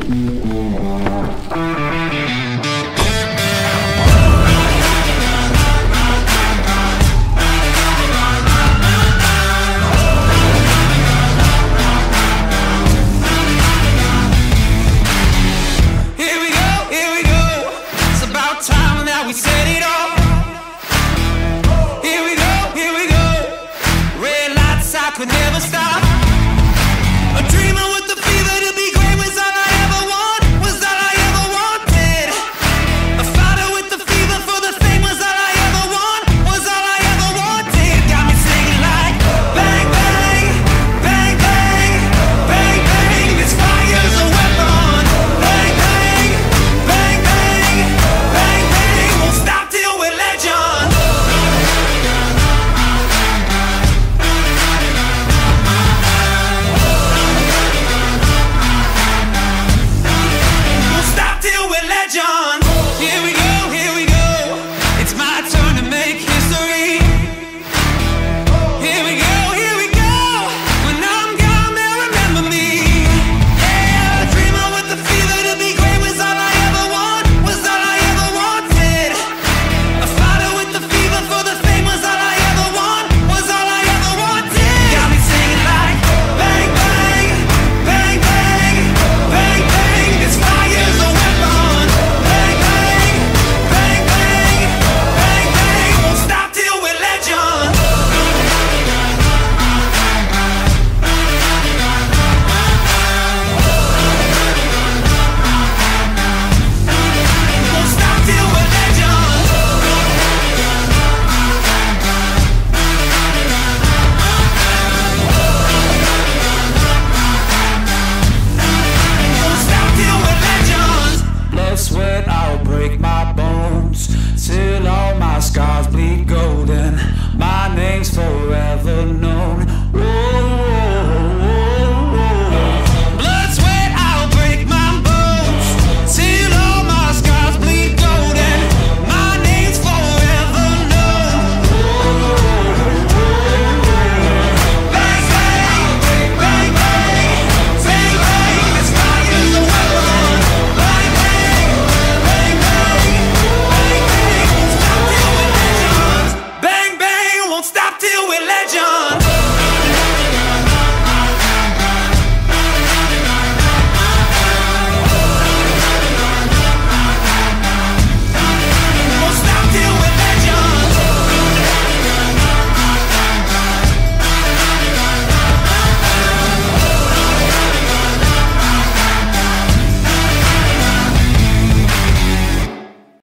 Could never stop. A dreamer with the fever to be great was all I ever want, was all I ever wanted. A fighter with the fever for the fame was all I ever want, was all I ever wanted. Got me singing like bang bang, bang bang, bang bang. This fire's a weapon. Bang bang, bang bang, bang bang. Won't stop till we're legends. Sweat, I'll break my bones till all my scars bleed golden. My name's forever known.